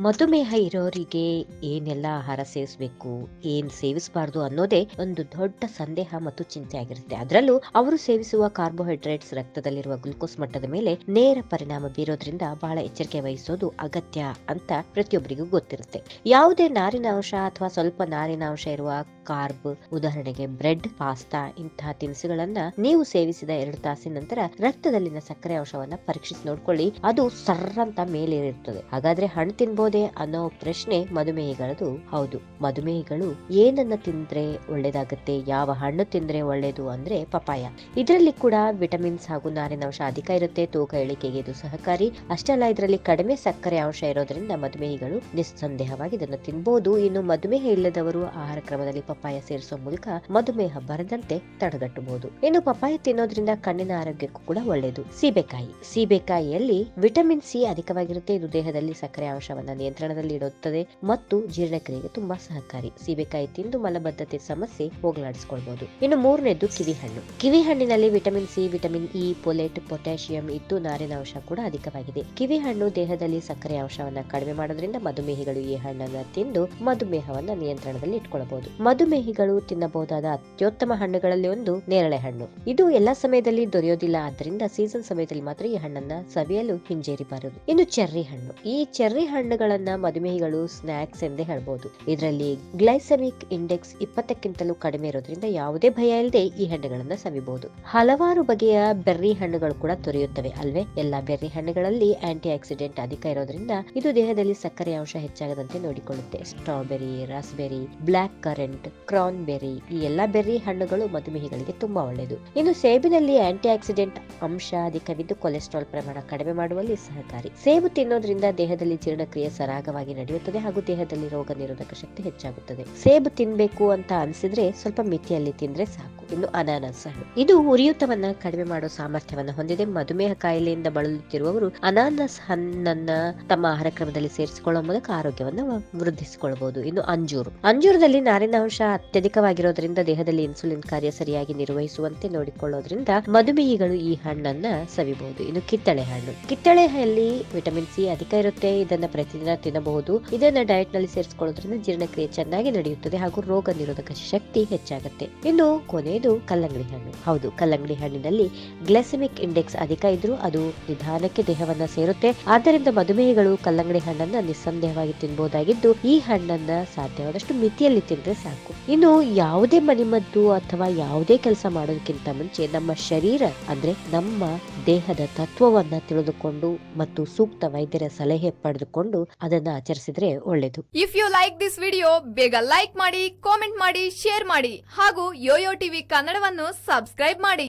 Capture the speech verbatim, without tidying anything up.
ಮಧುಮೇಹ ಇರೋರಿಗೆ ಏನೆಲ್ಲ ಆಹಾರ ಸೇವಿಸಬೇಕು, ಏನ್ ಸೇವಿಸಬಾರ್ದು ಅನ್ನೋದೇ ಒಂದು ದೊಡ್ಡ ಸಂದೇಹ ಮತ್ತು ಚಿಂತೆ ಆಗಿರುತ್ತೆ. ಅದರಲ್ಲೂ ಅವರು ಸೇವಿಸುವ ಕಾರ್ಬೋಹೈಡ್ರೇಟ್ಸ್ ರಕ್ತದಲ್ಲಿರುವ ಗ್ಲುಕೋಸ್ ಮಟ್ಟದ ಮೇಲೆ ನೇರ ಪರಿಣಾಮ ಬೀರೋದ್ರಿಂದ ಬಹಳ ಎಚ್ಚರಿಕೆ ವಹಿಸೋದು ಅಗತ್ಯ ಅಂತ ಪ್ರತಿಯೊಬ್ಬರಿಗೂ ಗೊತ್ತಿರುತ್ತೆ. ಯಾವುದೇ ನಾರಿನಾಂಶ ಅಥವಾ ಸ್ವಲ್ಪ ನಾರಿನಾಂಶ ಇರುವ ಕಾರ್ಬ್, ಉದಾಹರಣೆಗೆ ಬ್ರೆಡ್, ಪಾಸ್ತಾ ಇಂತಹ ತಿನಿಸುಗಳನ್ನ ನೀವು ಸೇವಿಸಿದ ಎರಡು ತಾಸಿನ ನಂತರ ರಕ್ತದಲ್ಲಿನ ಸಕ್ಕರೆ ಅಂಶವನ್ನ ಪರೀಕ್ಷಿಸಿ ನೋಡ್ಕೊಳ್ಳಿ. ಅದು ಸರ್ರಂತ ಮೇಲೇರಿರ್ತದೆ. ಹಾಗಾದ್ರೆ ಹಣ್ಣು ತಿನ್ಬೋದೇ ಅನ್ನೋ ಪ್ರಶ್ನೆ ಮಧುಮೇಹಿಗಳದು. ಹೌದು, ಮಧುಮೇಹಿಗಳು ಏನನ್ನ ತಿಂದ್ರೆ ಒಳ್ಳೇದಾಗುತ್ತೆ, ಯಾವ ಹಣ್ಣು ತಿಂದ್ರೆ ಒಳ್ಳೇದು ಅಂದ್ರೆ ಪಪಾಯ. ಇದರಲ್ಲಿ ಕೂಡ ವಿಟಮಿನ್ಸ್ ಹಾಗೂ ನಾರಿನಾಂಶ ಅಧಿಕ ಇರುತ್ತೆ. ತೂಕ ಇಳಿಕೆಗೆ ಇದು ಸಹಕಾರಿ. ಅಷ್ಟೇ ಅಲ್ಲ, ಇದರಲ್ಲಿ ಕಡಿಮೆ ಸಕ್ಕರೆ ಅಂಶ ಇರೋದ್ರಿಂದ ಮಧುಮೇಹಿಗಳು ನಿಸ್ಸಂದೇಹವಾಗಿ ಇದನ್ನು ತಿನ್ಬಹುದು. ಇನ್ನು ಮಧುಮೇಹ ಇಲ್ಲದವರು ಆಹಾರ ಕ್ರಮದಲ್ಲಿ ಪಪಾಯ ಸೇರಿಸುವ ಮೂಲಕ ಮಧುಮೇಹ ಬರದಂತೆ ತಡೆಗಟ್ಟಬಹುದು. ಇನ್ನು ಪಪಾಯ ತಿನ್ನೋದ್ರಿಂದ ಕಣ್ಣಿನ ಆರೋಗ್ಯಕ್ಕೂ ಕೂಡ ಒಳ್ಳೆಯದು. ಸೀಬೆಕಾಯಿ ಸೀಬೆಕಾಯಿಯಲ್ಲಿ ವಿಟಮಿನ್ ಸಿ ಅಧಿಕವಾಗಿರುತ್ತೆ. ಇದು ದೇಹದಲ್ಲಿ ಸಕ್ಕರೆ ಅಂಶವನ್ನ ನಿಯಂತ್ರಣದಲ್ಲಿ ಇಡುತ್ತದೆ ಮತ್ತು ಜೀರ್ಣಕ್ರಿಯೆಗೆ ತುಂಬಾ ಸಹಕಾರಿ. ಸೀಬೆಕಾಯಿ ತಿಂದು ಮಲಬದ್ಧತೆ ಸಮಸ್ಯೆ ಹೋಗಲಾಡಿಸಿಕೊಳ್ಳಬಹುದು. ಇನ್ನು ಮೂರನೇದು ಕಿವಿ ಹಣ್ಣು. ಕಿವಿ ಹಣ್ಣಿನಲ್ಲಿ vitamin C, vitamin E, folate, potassium ಇದ್ದು ನಾರಿನಾಂಶ ಕೂಡ ಅಧಿಕವಾಗಿದೆ. ಕಿವಿ ಹಣ್ಣು ದೇಹದಲ್ಲಿ ಸಕ್ಕರೆ ಅಂಶವನ್ನ ಕಡಿಮೆ ಮಾಡೋದ್ರಿಂದ ಮಧುಮೇಹಿಗಳು ಈ ಹಣ್ಣನ್ನ ತಿಂದು ಮಧುಮೇಹವನ್ನ ನಿಯಂತ್ರಣದಲ್ಲಿ ಇಟ್ಕೊಳ್ಳಬಹುದು. ಮಧುಮೇಹಿಗಳು ತಿನ್ನಬಹುದಾದ ಅತ್ಯುತ್ತಮ ಹಣ್ಣುಗಳಲ್ಲಿ ಒಂದು ನೇರಳೆ ಹಣ್ಣು. ಇದು ಎಲ್ಲಾ ಸಮಯದಲ್ಲಿ ದೊರೆಯೋದಿಲ್ಲ, ಆದ್ದರಿಂದ ಸೀಸನ್ ಸಮಯದಲ್ಲಿ ಮಾತ್ರ ಈ ಹಣ್ಣನ್ನ ಸವಿಯಲು ಹಿಂಜೇರಿಬಾರದು. ಇನ್ನು ಚೆರ್ರಿ ಹಣ್ಣು. ಈ ಚೆರ್ರಿ ಹಣ್ಣುಗಳನ್ನ ಮಧುಮೇಹಿಗಳು ಸ್ನಾಕ್ಸ್ ಎಂದೇ ಹೇಳ್ಬಹುದು. ಇದರಲ್ಲಿ ಗ್ಲೈಸೆಮಿಕ್ ಇಂಡೆಕ್ಸ್ ಇಪ್ಪತ್ತಕ್ಕಿಂತಲೂ ಕಡಿಮೆ ಇರೋದ್ರಿಂದ ಯಾವುದೇ ಭಯ ಇಲ್ಲದೆ ಈ ಹಣ್ಣುಗಳನ್ನ ಸವಿಬಹುದು. ಹಲವಾರು ಬಗೆಯ ಬೆರ್ರಿ ಹಣ್ಣುಗಳು ಕೂಡ ದೊರೆಯುತ್ತವೆ ಅಲ್ವೇ? ಎಲ್ಲಾ ಬೆರ್ರಿ ಹಣ್ಣುಗಳಲ್ಲಿ ಆಂಟಿ ಆಕ್ಸಿಡೆಂಟ್ ಅಧಿಕ ಇರೋದ್ರಿಂದ ಇದು ದೇಹದಲ್ಲಿ ಸಕ್ಕರೆ ಅಂಶ ಹೆಚ್ಚಾಗದಂತೆ ನೋಡಿಕೊಳ್ಳುತ್ತೆ. Strawberry, raspberry, black currant, cranberry ಈ ಎಲ್ಲಾ ಬೆರ್ರಿ ಹಣ್ಣುಗಳು ಮಧುಮೇಹಿಗಳಿಗೆ ತುಂಬಾ ಒಳ್ಳೆಯದು. ಇನ್ನು ಸೇಬಿನಲ್ಲಿ ಆಂಟಿ ಆಕ್ಸಿಡೆಂಟ್ ಅಂಶ ಅಧಿಕವಿದ್ದು ಕೊಲೆಸ್ಟ್ರಾಲ್ ಪ್ರಮಾಣ ಕಡಿಮೆ ಮಾಡುವಲ್ಲಿ ಸಹಕಾರಿ. ಸೇಬು ತಿನ್ನೋದ್ರಿಂದ ದೇಹದಲ್ಲಿ ಜೀರ್ಣಕ್ರಿಯೆ ಸರಾಗವಾಗಿ ನಡೆಯುತ್ತದೆ ಹಾಗೂ ದೇಹದಲ್ಲಿ ರೋಗ ನಿರೋಧಕ ಶಕ್ತಿ ಹೆಚ್ಚಾಗುತ್ತದೆ. ಸೇಬು ತಿನ್ಬೇಕು ಅಂತ ಅನಿಸಿದ್ರೆ ಸ್ವಲ್ಪ ಮಿತಿಯಲ್ಲಿ ತಿಂದ್ರೆ ಸಾಕು. ಇನ್ನು ಅನಾನಸ್ ಹಣ್ಣು. ಇದು ಉರಿಯೂತವನ್ನ ಕಡಿಮೆ ಮಾಡೋ ಸಾಮರ್ಥ್ಯವನ್ನ ಹೊಂದಿದೆ. ಮಧುಮೇಹ ಕಾಯಿಲೆಯಿಂದ ಬಳಲುತ್ತಿರುವವರು ಅನಾನಸ್ ಹಣ್ಣನ್ನ ತಮ್ಮ ಆಹಾರ ಕ್ರಮದಲ್ಲಿ ಸೇರಿಸಿಕೊಳ್ಳುವ ಮೂಲಕ ಆರೋಗ್ಯವನ್ನ ವೃದ್ಧಿಸಿಕೊಳ್ಳಬಹುದು. ಇನ್ನು ಅಂಜೂರು. ಅಂಜೂರದಲ್ಲಿ ನಾರಿನಾಂಶ ಅತ್ಯಧಿಕವಾಗಿರೋದ್ರಿಂದ ದೇಹದಲ್ಲಿ ಇನ್ಸುಲಿನ್ ಕಾರ್ಯ ಸರಿಯಾಗಿ ನಿರ್ವಹಿಸುವಂತೆ ನೋಡಿಕೊಳ್ಳೋದ್ರಿಂದ ಮಧುಮೇಹಿಗಳು ಈ ಹಣ್ಣನ್ನ ಸವಿಬಹುದು. ಇನ್ನು ಕಿತ್ತಳೆ ಹಣ್ಣು. ಕಿತ್ತಳೆಯಲ್ಲಿ ವಿಟಮಿನ್ ಸಿ ಅಧಿಕ ಇರುತ್ತೆ. ಇದನ್ನ ಪ್ರತಿದಿನ ತಿನ್ನಬಹುದು. ಇದನ್ನ ಡಯಟ್ ನಲ್ಲಿ ಸೇರಿಸಿಕೊಳ್ಳೋದ್ರಿಂದ ಜೀರ್ಣಕ್ರಿಯೆ ಚೆನ್ನಾಗಿ ನಡೆಯುತ್ತದೆ ಹಾಗೂ ರೋಗ ನಿರೋಧಕ ಶಕ್ತಿ ಹೆಚ್ಚಾಗುತ್ತೆ. ಇನ್ನು ಕೊನೆಯದು ಕಲ್ಲಂಗಡಿ ಹಣ್ಣು. ಹೌದು, ಕಲ್ಲಂಗಡಿ ಹಣ್ಣಿನಲ್ಲಿ ಗ್ಲೈಸೆಮಿಕ್ ಇಂಡೆಕ್ಸ್ ಅಧಿಕ ಇದ್ರೂ ಅದು ನಿಧಾನಕ್ಕೆ ದೇಹವನ್ನ ಸೇರುತ್ತೆ. ಆದ್ದರಿಂದ ಮಧುಮೇಹಿಗಳು ಕಲ್ಲಂಗಡಿ ಹಣ್ಣನ್ನ ನಿಸ್ಸಂದೇಹವಾಗಿ ತಿನ್ನಬಹುದಾಗಿದ್ದು ಈ ಹಣ್ಣನ್ನ ಸಾಧ್ಯವಾದಷ್ಟು ಮಿತಿಯಲ್ಲಿ ತಿಂದ್ರೆ ಸಾಕು. ಇನ್ನು ಯಾವುದೇ ಮನೆಮದ್ದು ಅಥವಾ ಯಾವುದೇ ಕೆಲಸ ಮಾಡೋದಕ್ಕಿಂತ ಮುಂಚೆ ನಮ್ಮ ಶರೀರ ಅಂದ್ರೆ ನಮ್ಮ ದೇಹದ ತತ್ವವನ್ನ ತಿಳಿದುಕೊಂಡು ಮತ್ತು ಸೂಕ್ತ ವೈದ್ಯರ ಸಲಹೆ ಪಡೆದುಕೊಂಡು ಅದನ್ನ ಆಚರಿಸಿದ್ರೆ ಒಳ್ಳೇದು. If you like this video, ಬೇಗ ಲೈಕ್ ಮಾಡಿ, ಕಾಮೆಂಟ್ ಮಾಡಿ, ಶೇರ್ ಮಾಡಿ ಹಾಗೂ ಯೋಯೋ ಟಿವಿ ಕನ್ನಡವನ್ನು ಸಬ್ಸ್ಕ್ರೈಬ್ ಮಾಡಿ.